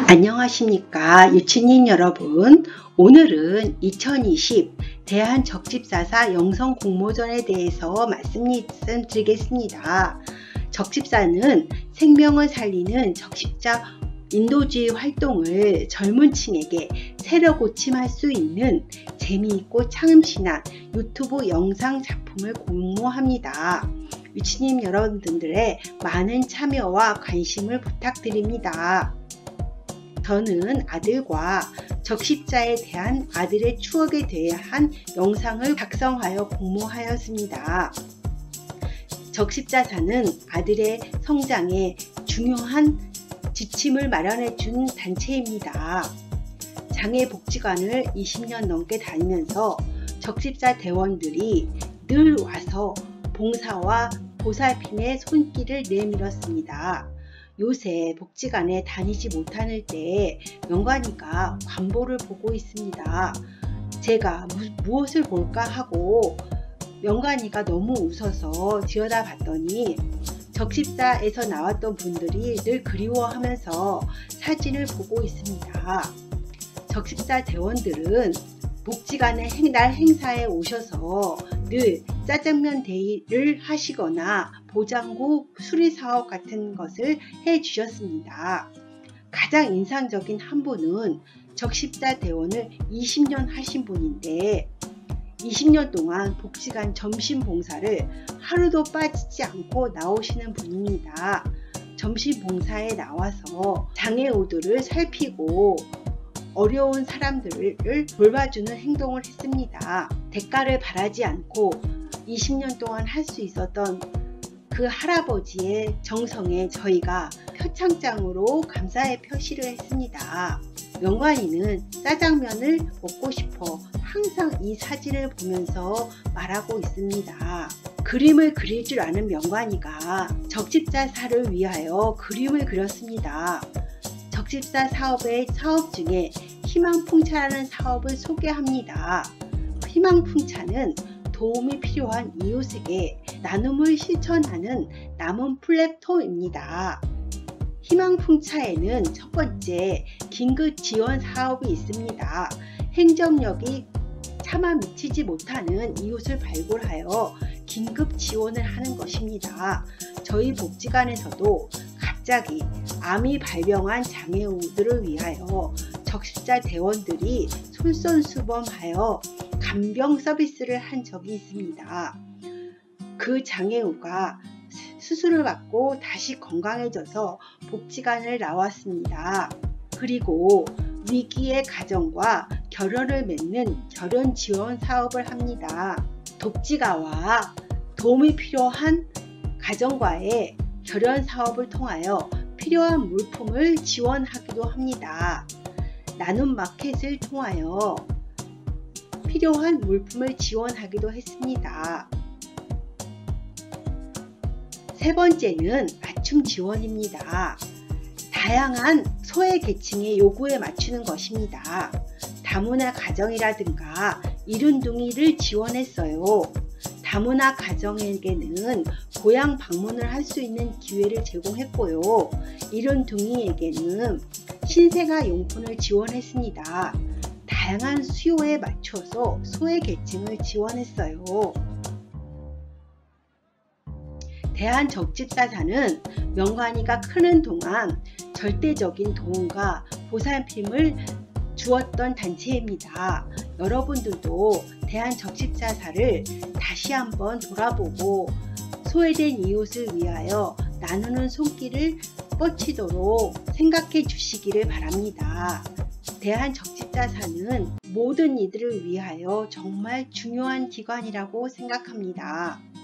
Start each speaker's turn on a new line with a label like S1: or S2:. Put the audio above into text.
S1: 안녕하십니까 유치님 여러분. 오늘은 2020 대한적십사사 영성공모전에 대해서 말씀드리겠습니다. 적십사는 생명을 살리는 적십자 인도주의 활동을 젊은 층에게 새로 고침할 수 있는 재미있고 창음신한 유튜브 영상 작품을 공모합니다. 유치님 여러분들의 많은 참여와 관심을 부탁드립니다. 저는 아들과 적십자에 대한 아들의 추억에 대한 영상을 작성하여 공모하였습니다. 적십자사는 아들의 성장에 중요한 지침을 마련해 준 단체입니다. 장애복지관을 20년 넘게 다니면서 적십자 대원들이 늘 와서 봉사와 보살핌의 손길을 내밀었습니다. 요새 복지관에 다니지 못하는 때에 명관이가 관보를 보고 있습니다. 제가 무엇을 볼까 하고 명관이가 너무 웃어서 들여다봤더니 적십자에서 나왔던 분들이 늘 그리워하면서 사진을 보고 있습니다. 적십자 대원들은 복지관의 날 행사에 오셔서 늘 짜장면 데이를 하시거나 보장구 수리사업 같은 것을 해 주셨습니다. 가장 인상적인 한 분은 적십자 대원을 20년 하신 분인데 20년 동안 복지관 점심 봉사를 하루도 빠지지 않고 나오시는 분입니다. 점심 봉사에 나와서 장애우들을 살피고 어려운 사람들을 돌봐주는 행동을 했습니다. 대가를 바라지 않고 20년 동안 할 수 있었던 그 할아버지의 정성에 저희가 표창장으로 감사의 표시를 했습니다. 명관이는 짜장면을 먹고 싶어 항상 이 사진을 보면서 말하고 있습니다. 그림을 그릴 줄 아는 명관이가 적십자사를 위하여 그림을 그렸습니다. 적십자 사업의 사업 중에 희망풍차라는 사업을 소개합니다. 희망풍차는 도움이 필요한 이웃에게 나눔을 실천하는 나눔 플랫폼입니다. 희망풍차에는 첫 번째 긴급 지원 사업이 있습니다. 행정력이 차마 미치지 못하는 이웃을 발굴하여 긴급 지원을 하는 것입니다. 저희 복지관에서도 갑자기 암이 발병한 장애우들을 위하여 적십자 대원들이 솔선수범하여 간병 서비스를 한 적이 있습니다. 그 장애우가 수술을 받고 다시 건강해져서 복지관을 나왔습니다. 그리고 위기의 가정과 결연을 맺는 결연 지원 사업을 합니다. 독지가와 도움이 필요한 가정과의 결연 사업을 통하여 필요한 물품을 지원하기도 합니다. 나눔 마켓을 통하여 필요한 물품을 지원하기도 했습니다. 세 번째는 맞춤 지원입니다. 다양한 소외 계층의 요구에 맞추는 것입니다. 다문화 가정이라든가 이른둥이를 지원했어요. 다문화 가정에게는 고향 방문을 할 수 있는 기회를 제공했고요. 이른둥이에게는 신생아 용품을 지원했습니다. 다양한 수요에 맞춰서 소외 계층을 지원했어요. 대한적십사사는 명관이가 크는 동안 절대적인 도움과 보살핌을 주었던 단체입니다. 여러분들도 대한적십사사를 다시 한번 돌아보고 소외된 이웃을 위하여 나누는 손길을 뻗치도록 생각해 주시기를 바랍니다. 대한적십사사는 모든 이들을 위하여 정말 중요한 기관이라고 생각합니다.